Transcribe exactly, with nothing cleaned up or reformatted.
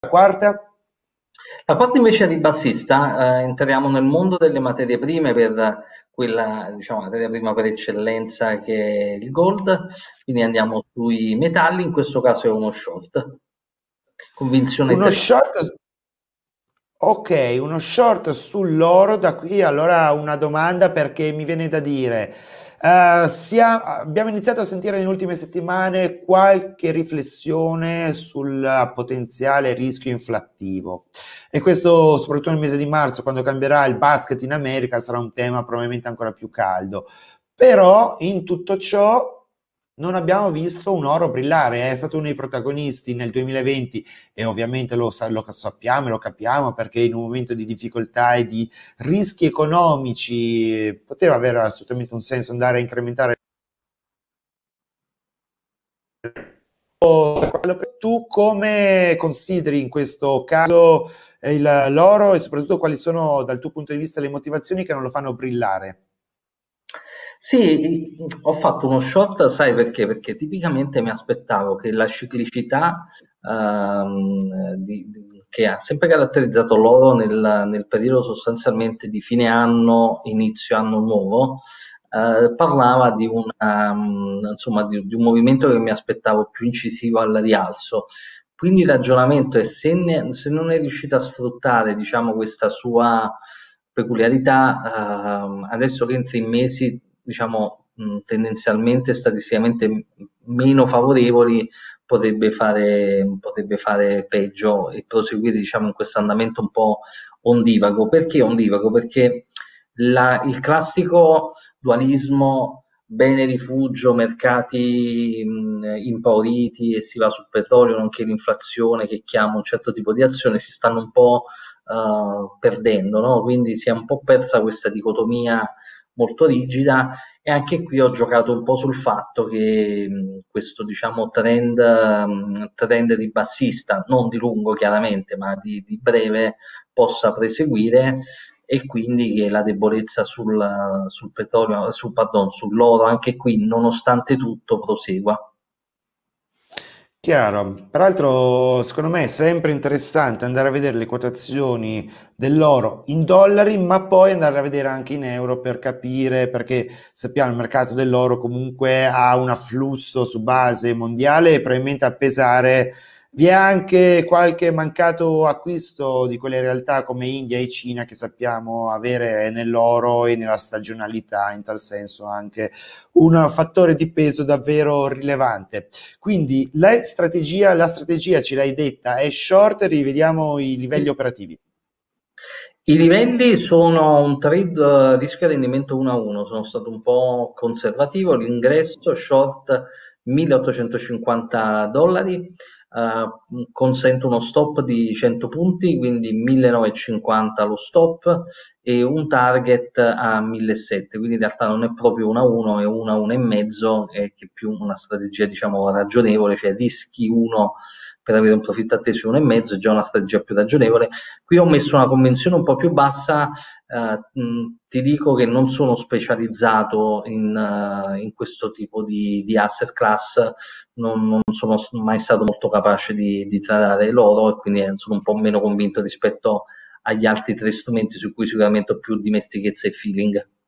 quarta? La quarta invece è ribassista, eh, entriamo nel mondo delle materie prime per quella, diciamo, materia prima per eccellenza che è il gold, quindi andiamo sui metalli, in questo caso è uno short. Convinzione Uno tre. short, ok, uno short sull'oro. Da qui allora una domanda, perché mi viene da dire, eh, sia- abbiamo iniziato a sentire nelle ultime settimane qualche riflessione sul potenziale rischio inflattivo, e questo soprattutto nel mese di marzo, quando cambierà il basket in America, sarà un tema probabilmente ancora più caldo. Però in tutto ciò non abbiamo visto un oro brillare, è stato uno dei protagonisti nel duemilaventi, e ovviamente lo, sa- lo sappiamo e lo capiamo, perché in un momento di difficoltà e di rischi economici eh, poteva avere assolutamente un senso andare a incrementare. Tu come consideri in questo caso eh, il- l'oro, e soprattutto quali sono dal tuo punto di vista le motivazioni che non lo fanno brillare? Sì, ho fatto uno short, sai perché? Perché tipicamente mi aspettavo che la ciclicità ehm, di- di- che ha sempre caratterizzato l'oro nel, nel periodo sostanzialmente di fine anno, inizio anno nuovo, eh, parlava di un, ehm, insomma, di, di un movimento che mi aspettavo più incisivo al rialzo. Quindi il ragionamento è se, ne- se non è riuscito a sfruttare, diciamo, questa sua peculiarità, ehm, adesso che entri in mesi, diciamo, mh, tendenzialmente statisticamente m- meno favorevoli, potrebbe fare, potrebbe fare peggio e proseguire, diciamo, in questo andamento un po' ondivago. Perché ondivago? Perché la- il classico dualismo bene-rifugio, mercati mh, impauriti e si va sul petrolio, nonché l'inflazione che chiama un certo tipo di azione, si stanno un po' eh, perdendo, no? Quindi si è un po' persa questa dicotomia molto rigida, e anche qui ho giocato un po' sul fatto che mh, questo, diciamo, trend, mh, trend ribassista, non di lungo chiaramente, ma di, di breve, possa proseguire, e quindi che la debolezza sul, sul petrolio, sul, pardon, sull'oro, anche qui, nonostante tutto, prosegua. Chiaro, peraltro secondo me è sempre interessante andare a vedere le quotazioni dell'oro in dollari, ma poi andare a vedere anche in euro per capire, perché sappiamo il mercato dell'oro comunque ha un afflusso su base mondiale, e probabilmente a pesare vi è anche qualche mancato acquisto di quelle realtà come India e Cina, che sappiamo avere nell'oro e nella stagionalità, in tal senso anche un fattore di peso davvero rilevante. Quindi la strategia, la strategia ce l'hai detta, è short, rivediamo i livelli operativi. I livelli sono un trade eh, rischio e rendimento uno a uno, sono stato un po' conservativo, l'ingresso short milleottocentocinquanta dollari, eh, consente uno stop di cento punti, quindi millenovecentocinquanta lo stop, e un target a millesettecento, quindi in realtà non è proprio uno a uno, è uno a uno e mezzo, è che più una strategia, diciamo, ragionevole, cioè rischi uno per avere un profitto atteso uno e mezzo, è già una strategia più ragionevole. Qui ho messo una convenzione un po' più bassa, eh, mh, ti dico che non sono specializzato in, uh, in questo tipo di, di asset class, non, non, sono mai stato molto capace di, di tradare l'oro, e quindi eh, sono un po' meno convinto rispetto agli altri tre strumenti su cui sicuramente ho più dimestichezza e feeling.